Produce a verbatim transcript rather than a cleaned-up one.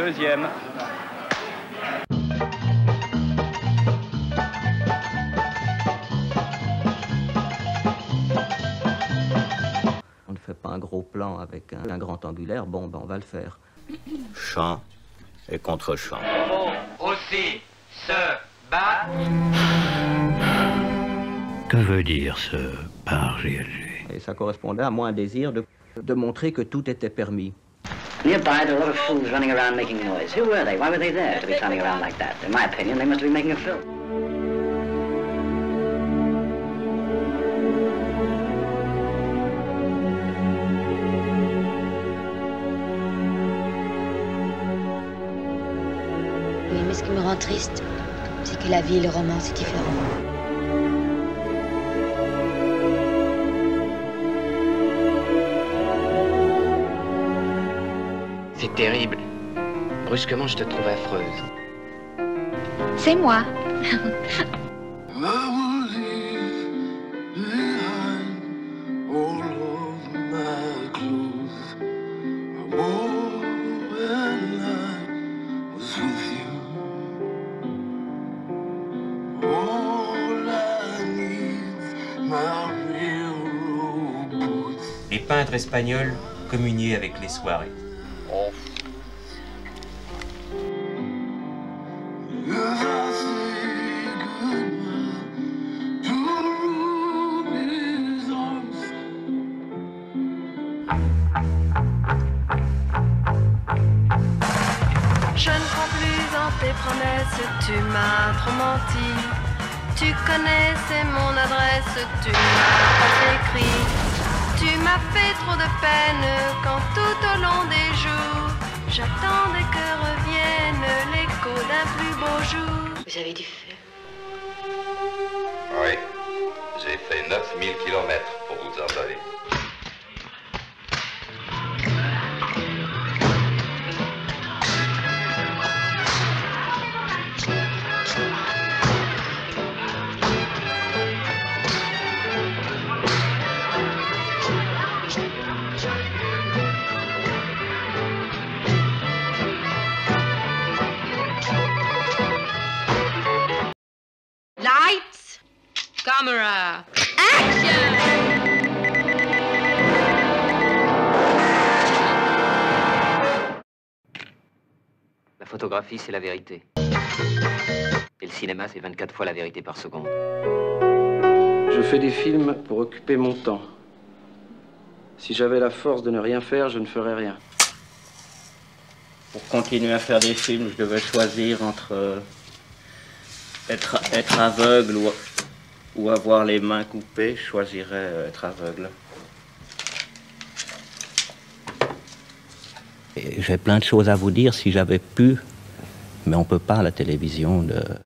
deuxième. On ne fait pas un gros plan avec un, un grand angulaire, bon, ben on va le faire. Chant et contre-chant. Faut aussi se battre. Que veut dire ce par G L G? Et ça correspondait à moi un désir de, de montrer que tout était permis. Nearby, there were a lot of fools running around making noise. Who were they? Why were they there to be standing around like that? In my opinion, they must have been making a film. Oui, mais ce qui me rend triste, c'est que la vie et le roman, c'est différent. C'est terrible. Brusquement, je te trouve affreuse. C'est moi. Les peintres espagnols communiaient avec les soirées. Oh. Je ne crois plus en tes promesses, tu m'as trop menti. Tu connais, c'est mon adresse, tu m'as pas écrit. Tu m'as fait trop de peine quand tout au long des jours, j'attendais que revienne l'écho d'un plus beau jour. Vous avez du feu? Oui, j'ai fait neuf mille kilomètres pour vous en donner. Lights, camera, action! La photographie, c'est la vérité. Et le cinéma, c'est vingt-quatre fois la vérité par seconde. Je fais des films pour occuper mon temps. Si j'avais la force de ne rien faire, je ne ferais rien. Pour continuer à faire des films, je devais choisir entre euh, être, être aveugle ou, ou avoir les mains coupées. Je choisirais euh, être aveugle. J'ai plein de choses à vous dire si j'avais pu, mais on ne peut pas à la télévision. De...